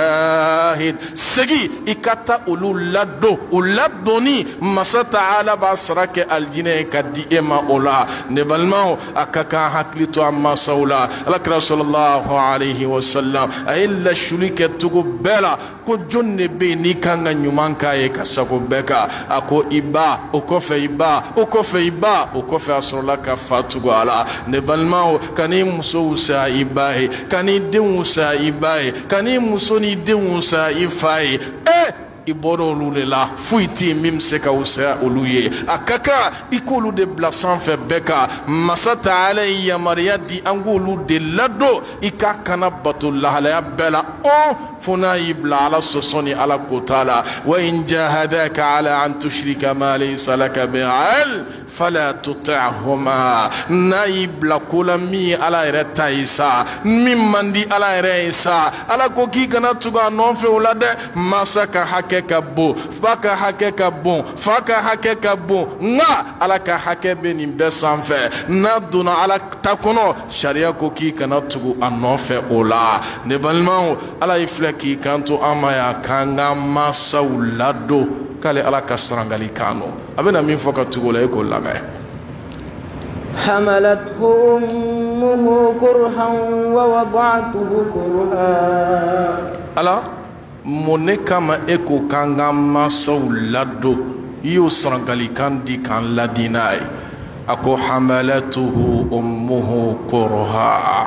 fajahid segi i ka taa olu ladon o ladonni masa taala b'a sara kɛ aljinɛ ka di e ma o la ne balimaw a ka kan hakili to an mansaw la alakira sallallahu alaihi wasallam a ye lasuli kɛ cogo bɛɛ la ko jɔn de bɛ yen n'i kan ka ɲuman k'a ye ka sago bɛɛ kan a ko i ba o kɔfɛ i ba o kɔfɛ i ba o kɔfɛ a sɔrɔla ka fa tugu a la ne balimaw ka n'i muso wusaya i ba ye ka n'i denw wusaya i ba ye ka n'i muso n'i denw wusaya i fa ye e i bɔra olu de la foyi tɛ yen min bɛ se ka wusaya olu ye a ka kan i k'olu de bila sanfɛ bɛɛ kan masa taala ye yamaruya di an k'olu de ladon i ka kana bato lahalaya bɛɛ la ɔn fo n'a y'i bila ala sɔsɔ ni ala ko t'a la wa in jahadaka ala an tushrika ma laysa laka bihi ilm fala tuti'huma n'a y'i bila ko la min ye ala yɛrɛ ta ye sa min man di ala yɛrɛ ye sa ala ko k'i kana tugu a nɔfɛ o la dɛ masa ka hakɛ ka bon fa ka hakɛ ka bon fa ka hakɛ ka bon nka ala ka hakɛ bɛ nin bɛɛ sanfɛ n'a donna ala ta kɔnɔ sariya ko k'i kana tugu a nɔfɛ o la ne balimaw ala y'i filɛ k'i kanto an ma yan k'an ka mansaw ladon k'ale ala ka sarangali kan don a bɛna min fɔ ka tugu o la e k'o lamɛn. حملته أمه كرها ووضعته كرها ala mun kama e ko k'an ka mansaw ladon i y'o saragalikan di k'an ladi n'a ye a ko hamalatuhu ummuhu kurha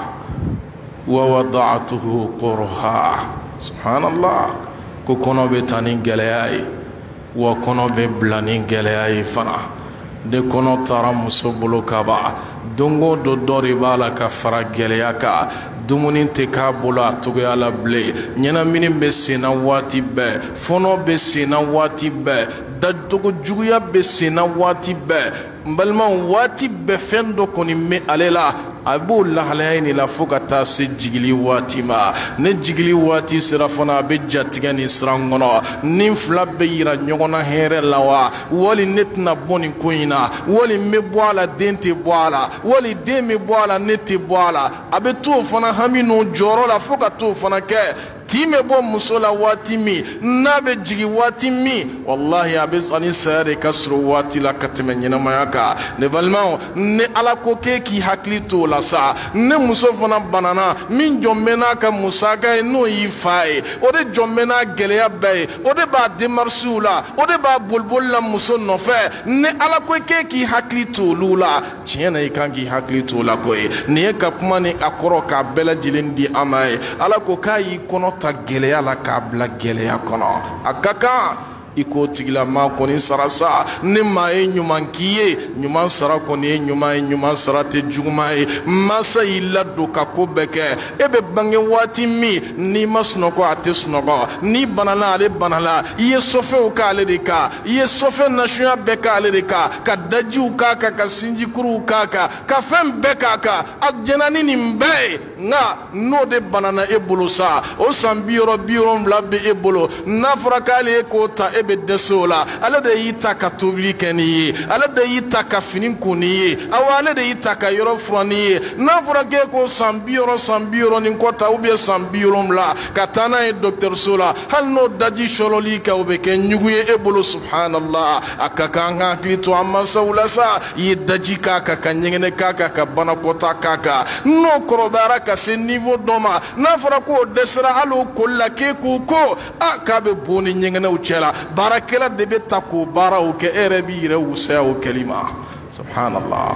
wa wada'atuhu kurha subhanallah ko kɔnɔ bɛ taa ni gɛlɛya ye wa kɔnɔ bɛ bila ni gɛlɛya ye fana de kɔnɔ taara muso bolo ka ban don o don dɔ de b'a la ka fara gɛlɛya kan dumuni tɛ k'a bolo a togoya la bilen ɲɛnamini bɛ senna waati bɛɛ fɔnɔ bɛ senna waati bɛɛ dacogo juguya bɛ senna waati bɛɛ n balimaw waati bɛɛ fɛn dɔ kɔni bɛ ale la a b'o lahalaya in la fo ka taa se jigili waati ma ne jigili waati sera fana a bɛ jatigɛ nin siran kɔnɔ ni fila bɛ yira ɲɔgɔn na hɛrɛ la wa wali ne tɛna bɔ nin ko in na wali n bɛ bɔ a la den tɛ bɔ a la wali den bɛ bɔ a la ne tɛ bɔ a la a bɛ t'o fana hami n'o jɔyɔrɔ la fo ka t'o fana kɛ tin bɛ bɔ muso la waati min n'a bɛ jigin waati min wallahi a bɛ ani saya de ka sɔrɔ waati la ka tɛmɛ ɲɛnamaya kan ne balimaw ne ala ko k'e k'i hakili to o la sa ne muso fana banana min jɔn bɛ n'a ka musaka ye n'o y'i fa ye o de jɔn bɛ n'a gɛlɛya bɛɛ ye o de b'a demarsiw la o de b'a boliboli la muso nɔfɛ ne ala ko k'e k'i hakili to olu la tiɲɛ na i kan k'i hakili to o la koyi nin ye ka kuma ni a kɔrɔ k'a bɛɛ lajɛlen di an ma ye ala ko k'a y'i kɔnɔ ta gɛlɛya la k'a bila gɛlɛya kɔnɔ a ka kan i k'o tigilama kɔni sara sa ne maa ye ɲuman k'i ye ɲuman sara kɔni ye ɲuman ye ɲuman sara tɛ juguman ye masa y'i ladon ka ko bɛɛ kɛ e bɛ bange waati min n'i ma sunɔgɔ a tɛ sunɔgɔ n'i banala ale banala i ye sɔfɛnw k'ale de kan i ye sɔfɛn nasunya bɛɛ k'ale de kan ka dajiw k'a kan ka sinjikuruw k'a kan ka fɛn bɛɛ k'a kan a jɛna ni nin bɛɛ ye nka n'o de banana e bolo sa o san bi wɔɔrɔ bi wolonwula bɛ e bolo n'a fɔra k'ale ye k'o ta e bɛ dɛsɛ o la ale de y'i ta ka tobili kɛ n'i ye ale de y'i ta ka fini ko n'i ye awa ale de y'i ta ka yɔrɔ furan n'i ye n'a fɔra k'e ko san bi wɔɔrɔ san bi wɔɔrɔ ni kɔ ta ubiyɛn san bi wolonwula ka taa n'a ye dɔgɔtɔrɔso la hali n'o daji sɔrɔli kɛ o bɛ kɛ ɲugu ye e bolo subhanallah a ka kan an ka hakili to an mansaw la sa i ye daji k'a kan ka ɲɛgɛnɛ k'a kan ka banakɔta k'a kan n'o kɔrɔbayara ka se niveau dɔ ma n'a fɔra k'o dɛsɛra hali o koli la k'e k'o ko a k'a bɛ bon ni ɲɛgɛnɛw cɛ la baarakɛla de bɛ ta k'o baaraw kɛ e yɛrɛ b'i yɛrɛ wusaya o kɛli ma subhanallah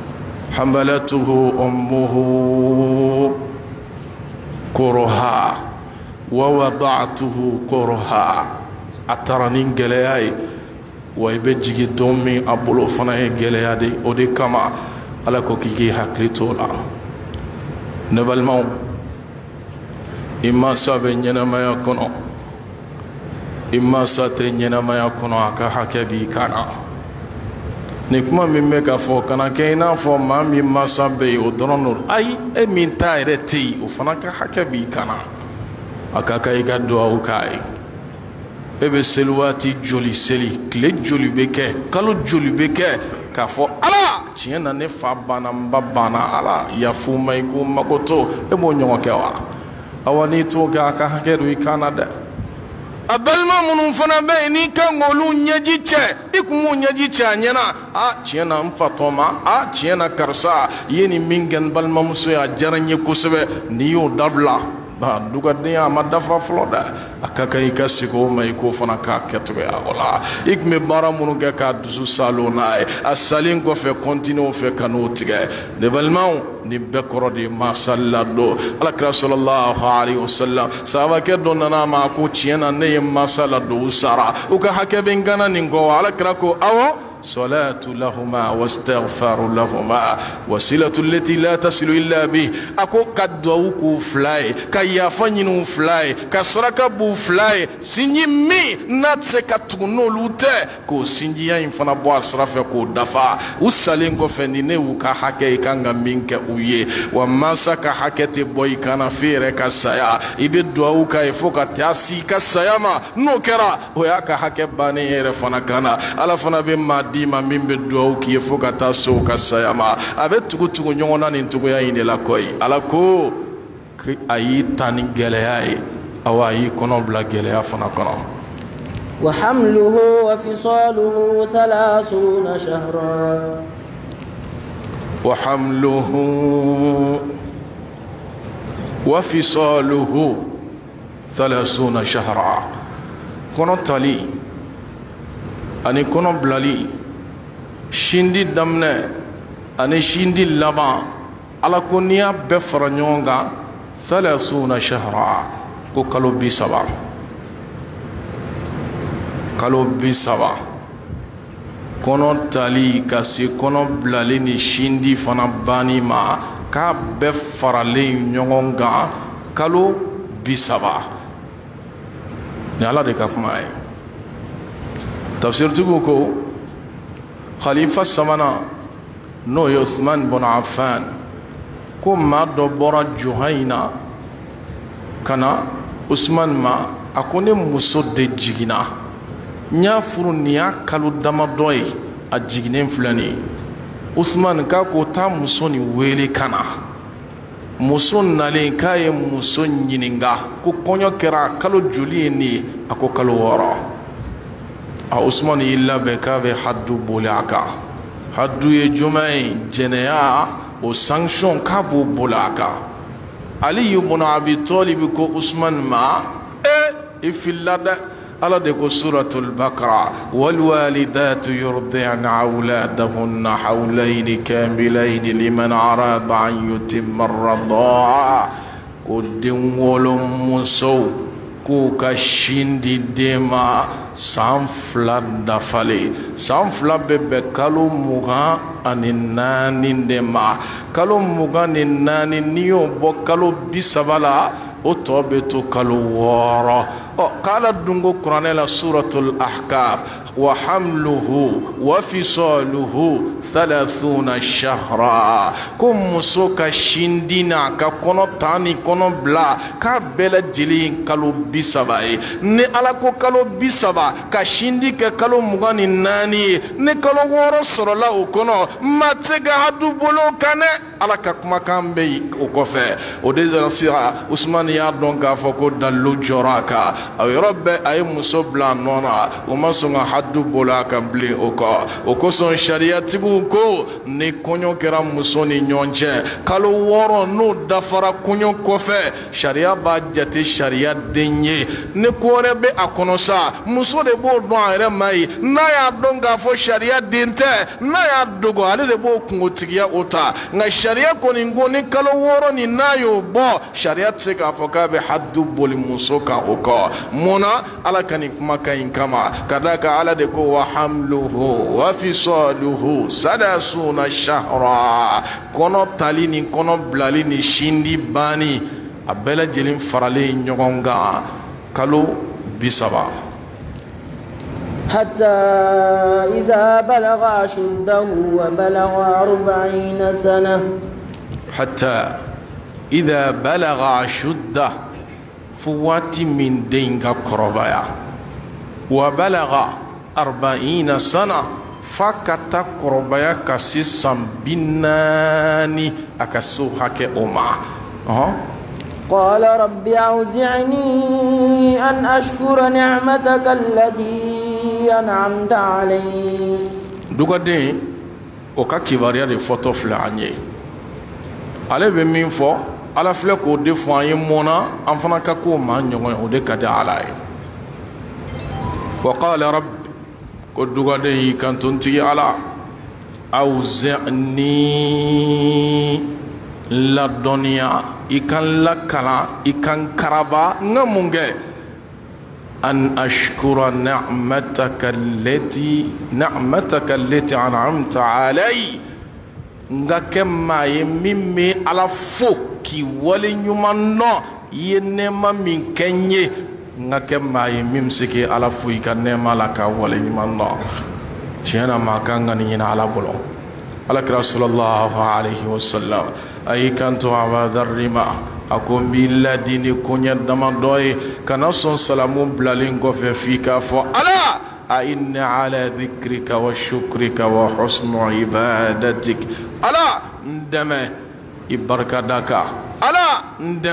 hamalatuhu ummuhu kurha wa wada'atuhu kurha a taara ni gɛlɛya ye wa i bɛ jigin don min a bolo fana ye gɛlɛya de o de kama ala ko k'i k'i hakili to o la ne balimaw i mansa bɛ ɲɛnamaya kɔnɔ i mansa tɛ ɲɛnamaya kɔnɔ a ka hakɛ b'i kan na ni kuma min bɛ ka fɔ kana kɛ i n'a fɔ maa min mansa bɛ yen o dɔrɔn don ayi e min ta yɛrɛ tɛ yen o fana ka hakɛ b'i kan na a ka kan i ka dugawu k'a ye e bɛ seli waati joli seli tile joli bɛ kɛ kalo joli bɛ kɛ k'a fɔ ala tiɲɛ na ne fa banna n ba banna ala yafu ma i ko mago to e b'o ɲɔgɔn kɛ wa awa n'i t'o kɛ a ka hakɛ don i kan na dɛ a balima minnu fana bɛ yen n'i kan k'olu ɲɛji cɛ i kun b'o ɲɛji cɛ a ɲɛna a tiɲɛ na n fa tɔma a tiɲɛ na karisa i ye nin min kɛ n balimamuso ye a diyara n ye kosɛbɛ n'i y'o dabila ba dugadenya a ma dafa fɔlɔ dɛ a ka kan i ka segin o ma i k'o fana k'a kɛcogoya o la i tun bɛ baara minnu kɛ k'a dusu salo n'a ye a salen kɔfɛ kɔntiniw fɛ ka n'o tigɛ ne balimaw nin bɛɛ kɔrɔ de ye mansa ladon alakira sɔlɔlahu alayhi wa sallam sahabakɛ dɔ nana a ma ko tiɲɛ na ne ye mansa ladon u sara u ka hakɛ bɛ n gana nin kɔ alakira ko awɔ صلاة لهما واستغفار لهما وسيلة التي لا تصل إلا به أكو كدوكو فلاي كيافنينو فلاي كسركبو فلاي سيني مي ناتسي كتغنو لوتي كو سيني يا إنفانا بوار سرافة كو دفا وسالين كو فنيني وكا حكي كانغا مينك ويه وماسا كا حكي تبوي كانا فيري كسايا إبي دواو كا يفوكا تياسي كسايا ما نو كرا ويا كا حكي باني يرفانا كانا ألا فانا بما dima min bɛ duwawu k'i ye fo ka taa se o ka saya ma a bɛ tugu tugu ɲɔgɔn na nin cogoya in de la koyi ala ko a y'i ta ni gɛlɛya ye awa a y'i kɔnɔ bila gɛlɛya fana kɔnɔ wa hamluhu wa fisaluhu thalathuna shahra wa hamluhu wa fisaluhu ثلاثون شهرا كونو تالي أني كونو بلالي شندي دمنا أني شندي لبا على كونيا بفرنيونغا ثلاثون شهرا كو كالو بي سبا كالو بي سبا كونو تالي كاسي كونو بلالي ني شندي فنا باني ما كا بفرالي نيونغا كالو بي سبا نالا دي كافماي تفسير تقولكو خليفة سمنا نو عثمان بن عفان كم ما دبر جهينا كنا عثمان ما أكون مسود جينا نيافر نيا كلو دمدوي أجينين فلاني عثمان كاكو تام مسوني ويلي كنا muson nalen kaye muson nyininga ko konyo kera kalo julieni ako kalo woro a Usman illa be kabe haddu bolaka haddu ye jumai jeneya o sanction kabo bolaka Ali ibn Abi Talib ko Usman ma e ifillada ala de ko suratul Baqara wal walidatu yurdi'na awladahunna hawlayn kamilayn liman arada an yutimma ar-rida'a ko den wolom muso ko ka shindi dema sanfla dafale sanfla bebe kalo muga ani nani dema kalo muga ni nani niyo bo kalo bisabala o tobe to kalo woro o kala dungo Qur'an la suratul Ahqaf wa hamluhu wa fisaluhu thalathuna shahra kum musoka shindina ka kono tani kono bla ka bela jili kalo bisabai ne ala ko kalo bisaba ka shindi ke kalo mugani nani ne kalo woro sorola o kono matega hadu bolo kane ala ka kuma kambe o kofe o desira Usman ya don ka foko dalu joraka aw rabbe ay muso bla nona o masonga haddu bola kan bli oko o ko son sharia tibu ko ne konyo kera muso ni nyonje kalo woro no dafara konyo kofe sharia ba jate sharia denye ne kore be akonosa muso de bo do are mai na ya don ga fo sharia dinte na ya dogo ale de bo kungotigia ota nga sharia ko ni ngoni kalo woro ni nayo bo sharia tseka fo ka be haddu boli muso ka oko mona ala kani kuma kain kama kadaka ala de ko wa hamluhu wa fisaluhu sadasuna shahra kono talini kono blalini shindi bani abela jelin farale nyogonga kalo bisaba حتى إذا بلغ أشده وبلغ أربعين سنة حتى إذا بلغ أشده فواتي من دينك كربايا وبلغ أربعين سنة فكتا كربايا كسيسا بناني أكسو حكي أما أه. قال رب أوزعني أن أشكر نعمتك التي أنعمت علي دوغادين أوكا كباريا دي فوتو فلاني على بمين فو على فلكو دي فاين مونا أنفنا كاكو ما نيوغي ودي كده علي وقال رب قد دوغادين كان تنتي على أوزعني la dunya ikan la kala ikan karaba ngamunge an ashkura ni'mataka allati ni'mataka allati an'amta alai ngake maye mimmi ala fo ki wali nyumano yenema min kenye ngake maye mimsiki ala fo ikanema la ka wali nyumano chena makanga ni na ala bolo ala sallallahu alaihi wasallam ay kanto abadar rima akom billa dini kunya dama doy kana son salamu blalin go fe fika fo ala a inna ala dhikrika wa shukrika wa husnu ibadatik ala ndame ibarakadaka ala ndame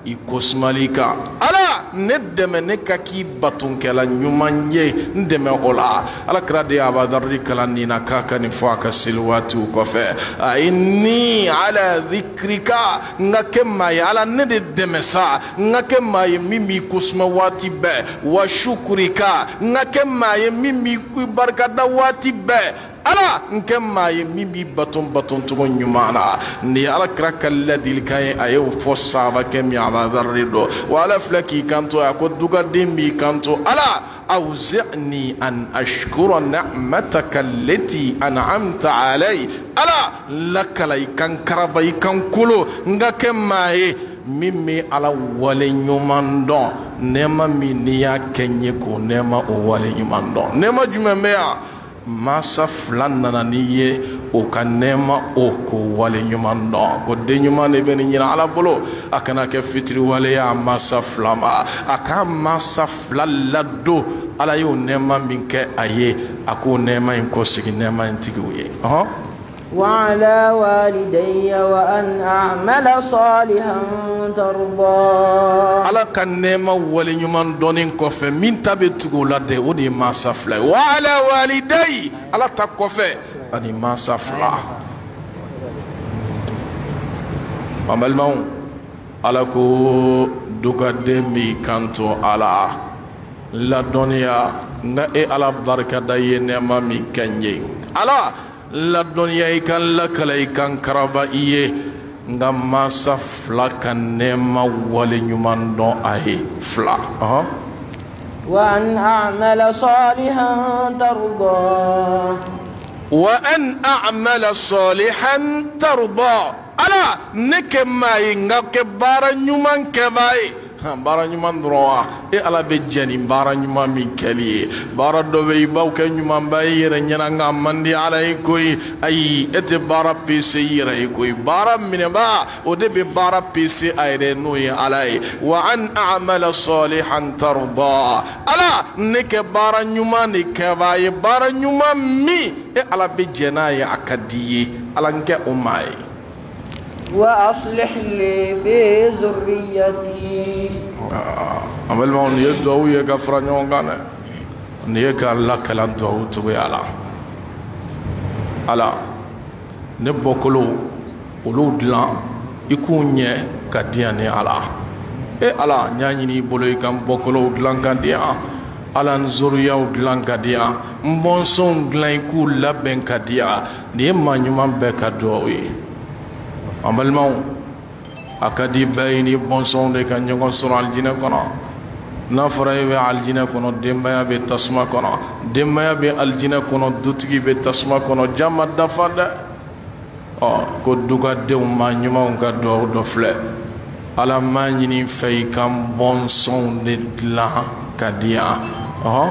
ikosmalika ala ne dɛmɛ ne ka k'i batonkɛla ɲuman ye n dɛmɛ o la alakira de Abadari kalan nin na k'a ka nin fɔ a ka seli waatiw kɔfɛ a inni ala dhikrika n ka kɛ maa ye ala ne de dɛmɛ sa n ka kɛ maa ye min b'i kosuma waati bɛɛ wa shukurika n ka kɛ maa ye min b'i barikada waati bɛɛ ala n kɛ maa ye min b'i baton baton cogo ɲuman na ni alakira ka ladilikan ye a y'o fɔ sahabakɛ min Abadari dɔ wa ala filɛ k'i kanto a ko dugaden b'i kanto ala awzi'ni an ashkura ni'mataka allati an'amta alay ala lakala i kan karaba i kan kolo n ka kɛ maa ye min bɛ ala wale ɲuman dɔn nɛɛma min n'i y'a kɛ n ye k'o nɛɛma o wale ɲuman dɔn nɛɛma jumɛn bɛ yan masa fila nana n'i ye o ka nɛɛma o k'o wale ɲuman dɔn ko den ɲuman de bɛ nin ɲini ala bolo a kana kɛ fitiri waleya a masa fila ma a ka masa fila ladon ala y'o nɛɛma min kɛ a ye a k'o nɛɛma in kɔsegin nɛɛma in tigiw ye ɔhɔn وعلى والدي وأن أعمل صالحا ترضاه ala ka nɛɛma wale ɲuman dɔnnin kɔfɛ min ta bɛ tugu o la dɛ o de ye masa fila ye وعلى والدي ala ta kɔfɛ ani masa fila an balimaw ala ko dugaden b'i kanto ala ladɔnniya nka e ala barikada ye nɛɛma min kɛ n ye ala ladɔnniya i kan lakala i kan karaba i ye nka masa fila ka nɛɛma wale ɲuman dɔn a ye fila وأن أعمل صالحا ترضاه وأن أعمل صالحا ترضاه ala ne kɛ maa ye nka kɛ baara ɲuman kɛbaa ye baara ɲuman dɔrɔn wa e ala bɛ jɛ ni baara ɲuman min kɛli ye baara dɔ bɛ i b'aw kɛ ɲumanba ye yɛrɛ ɲɛna nka a man di ala ye koyi ayi e tɛ baara pese i yɛrɛ ye koyi baara minɛba o de bɛ baara pese a yɛrɛ n'o ye ala ye wa an a'mala salihan tarda ala ne kɛ baara ɲuman de kɛbaa ye baara ɲuman min e ala bɛ jɛ n'a ye a ka di ye ala n kɛ o maa ye وأصلح لي في ذريتي amal ma on ye duwawu ye ka fara ɲɔgɔn kan dɛ ni ye ka lakalan duwawu cogoya la ala ne bɔkolo olu dilan i k'u ɲɛ ka diyan ni ala e ala n y'a ɲini i bolo i ka n bɔkolow dilan ka diyan ala n zoriyaw dilan ka diyan n bɔnsɔnw dilan i k'u labɛn ka diyan nin ye maa ɲuman bɛɛ ka duwawu ye an balimaw a ka di bɛɛ ye ni bɔnsɔnw de ka ɲɔgɔn sɔrɔ alijinɛ kɔnɔ n'a fɔra e bɛ alijinɛ kɔnɔ denbaya bɛ tasuma kɔnɔ denbaya bɛ alijinɛ kɔnɔ dutigi bɛ tasuma kɔnɔ jaa ma dafa dɛ ɔ ko dugadenw maa ɲumanw ka duwawu dɔ filɛ ala m'a ɲini fɛ i ka bɔnsɔnw de dilan ka di yan ɔhɔn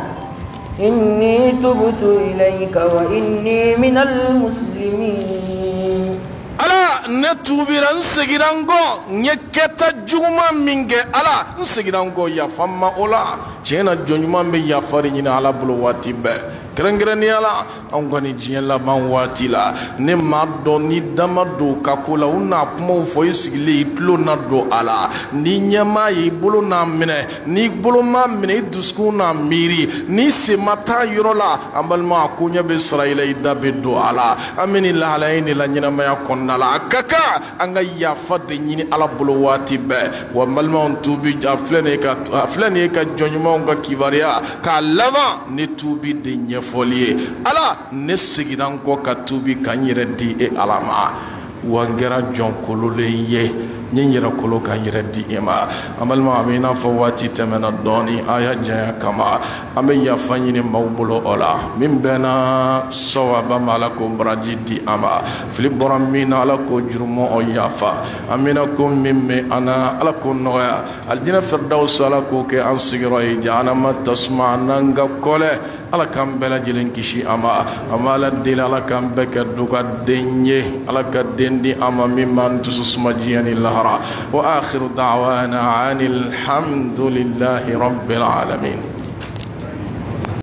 إني تبت إليك وإني من المسلمين ala ne tubira n segira n kɔ n ye kɛta juguman min kɛ ala n segira n kɔ yafa n ma o la tiɲɛ na jɔn ɲuman bɛ yafa de ɲini ala bolo waati bɛɛ kɛrɛnkɛrɛnnenya la anw kɔni diɲɛ laban waati la ne maa dɔn ni dama don ka ko la u n'a kumaw fɔ i sigilen i tulo na don a la ni ɲɛmaa ye i bolo n'a minɛ n'i bolo m'a minɛ i dusukun n'a miiri n'i sen ma taa yɔrɔ la an balima a ko ɲɛ bɛ sara i la i da bɛ don a la an bɛ nin lahalaya in de la ɲɛnamaya kɔnɔna la a ka kan an ka yafa de ɲini ala bolo waati bɛɛ wa n balimaw tuubi a filɛ nin ye ka a filɛ nin ye ka jɔn ɲumanw ka kibaruya k'a laban ne tuubi de ɲɛfɔli ye ala ne seginna n kɔ ka tuubi ka n yɛrɛ di e ala ma wa n kɛra jɔn kololen ye n ye n yɛrɛ kolo ka n yɛrɛ di e ma an balima a bɛ i n'a fɔ waati tɛmɛna dɔɔni a y'a janya kama an bɛ yafa ɲini maaw bolo o la min bɛnna sawaba ma ala ko baraji di a ma fili bɔra min na ala ko jurumɔ o yafa an bɛna ko min bɛ an na ala ko nɔgɔya alijinɛ firidawusi ala k'o kɛ an sigiyɔrɔ ye jahanama tasuma n'an ka kɔlɛ ala k'an bɛɛ lajɛlen kisi a ma an b'a ala deli ala k'an bɛɛ kɛ dugaden ye ala ka den di a ma min b'an dusu suma diɲɛ ni lahara وآخر دعوانا عن الحمد لله رب العالمين.